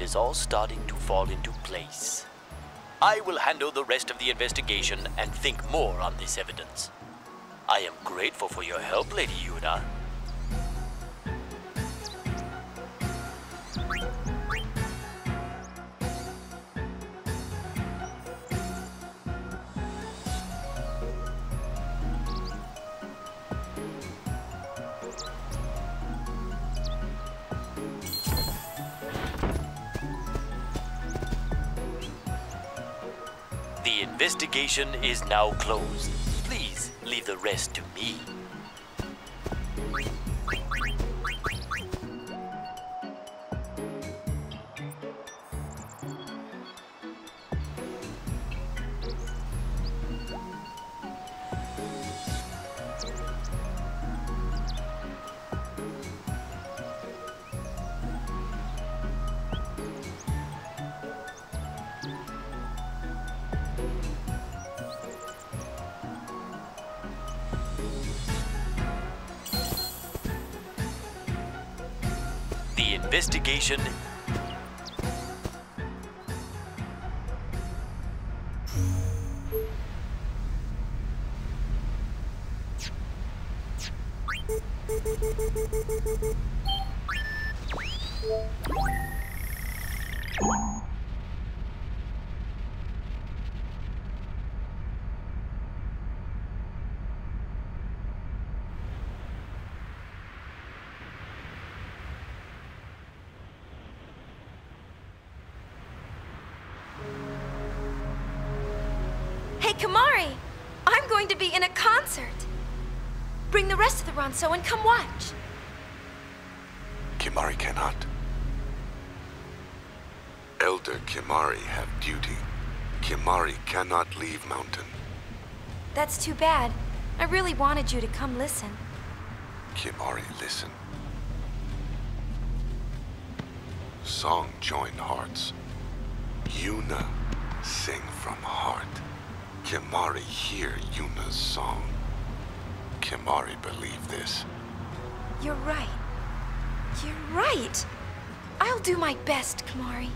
is all starting to fall into place. I will handle the rest of the investigation and think more on this evidence. I am grateful for your help, Lady Yuna. The investigation is now closed. Please leave the rest to me. The investigation. Hey, Kimahri! I'm going to be in a concert. Bring the rest of the Ronso and come watch. Kimahri cannot. Elder Kimahri have duty. Kimahri cannot leave mountain. That's too bad. I really wanted you to come listen. Kimahri, listen. Song join hearts. Yuna sing from heart. Kimahri hear Yuna's song. Kimahri believe this. You're right. You're right. I'll do my best, Kimahri.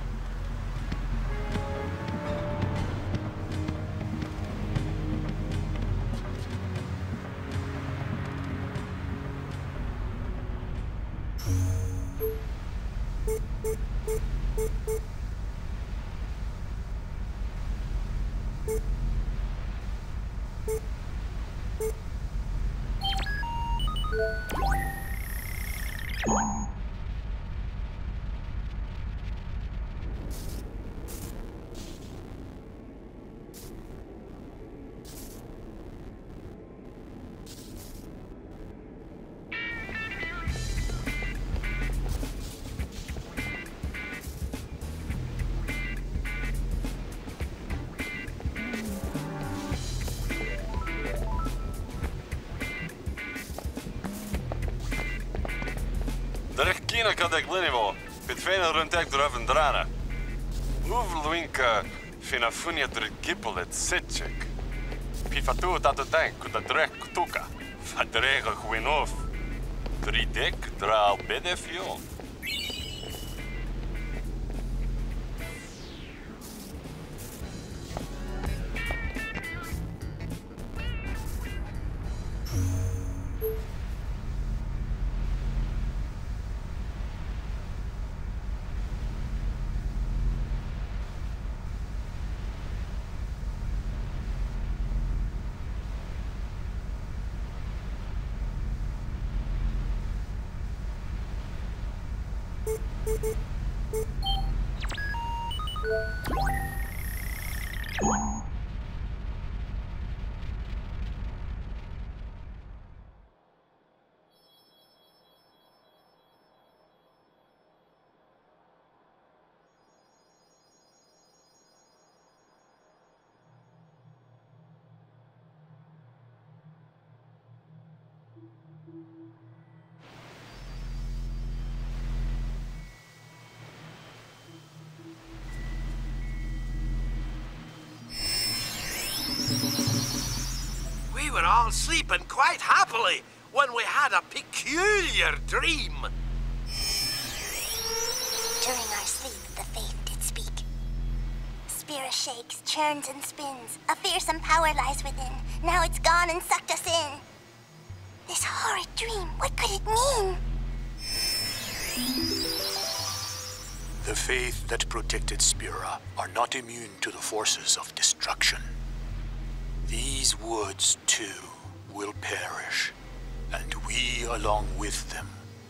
Kina kad ik linivo, pit fena runtek draven drana. Uvluinka fina funia drigipol et sitchik. Pifatu tatu tank kuda drek kutuka. Fadrega gwinof. Dridek dra bedefio. We were all sleeping quite happily when we had a peculiar dream. During our sleep, the faith Spira shakes, churns, and spins. A fearsome power lies within. Now it's gone and sucked us in. This horrid dream, what could it mean? The faith that protected Spira are not immune to the forces of destruction. These woods, too, will perish, and we along with them.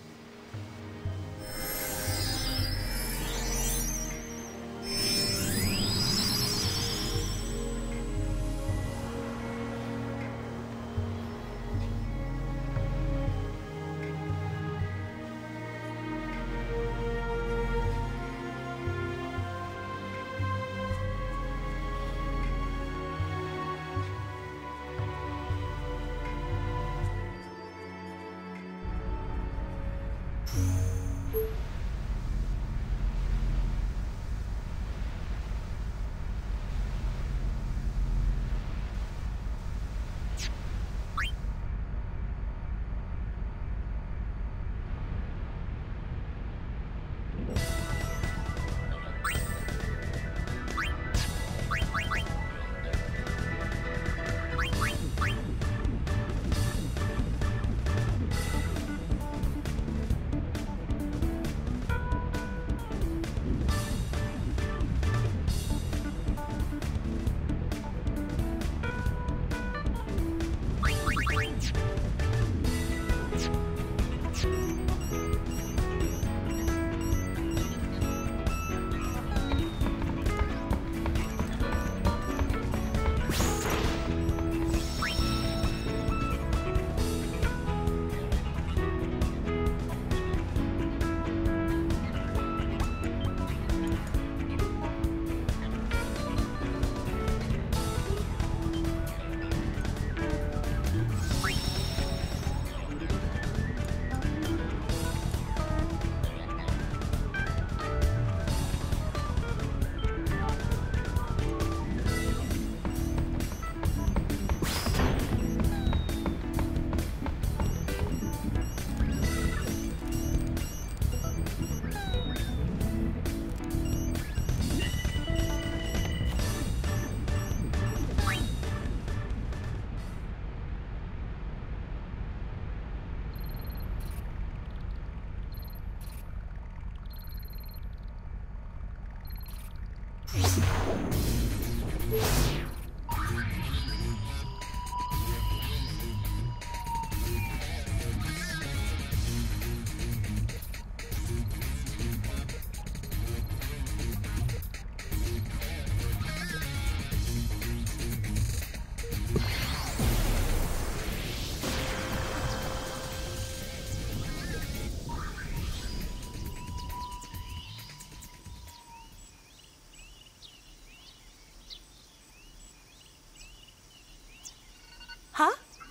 Huh?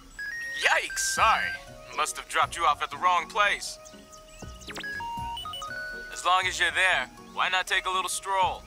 Yikes! Sorry. Must have dropped you off at the wrong place. As long as you're there, why not take a little stroll?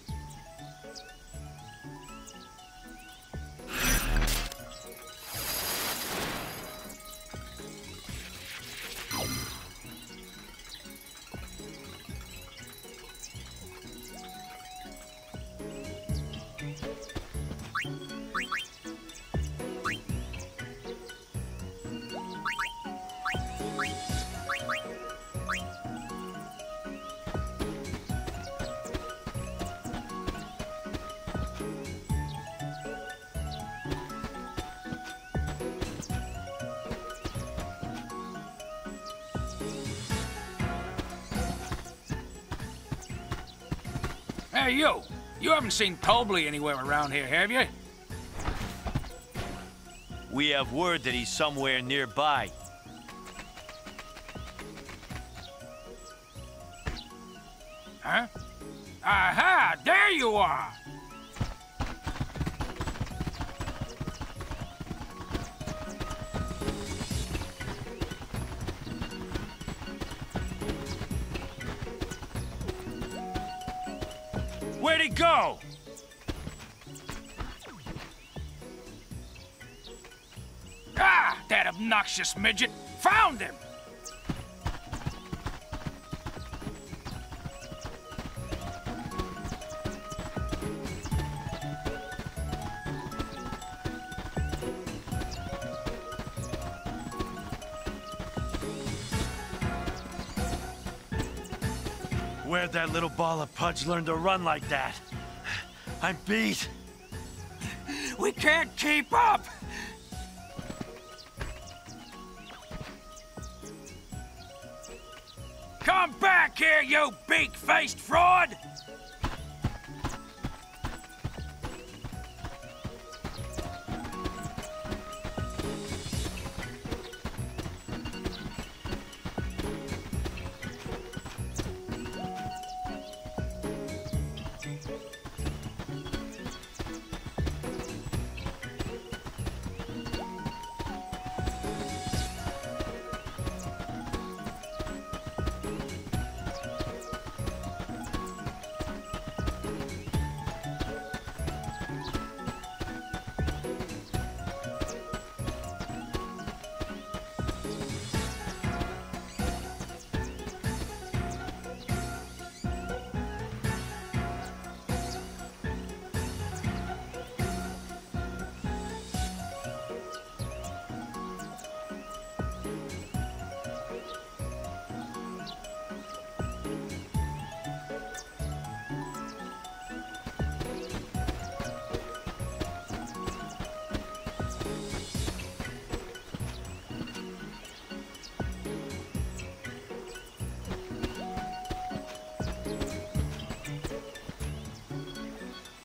Hey, you! You haven't seen Tobley anywhere around here, have you? We have word that he's somewhere nearby. Huh? Aha! There you are! Where'd he go? Ah, that obnoxious midget! Found him! Where'd that little ball of pudge learn to run like that? I'm beat. We can't keep up! Come back here, you beak-faced fraud!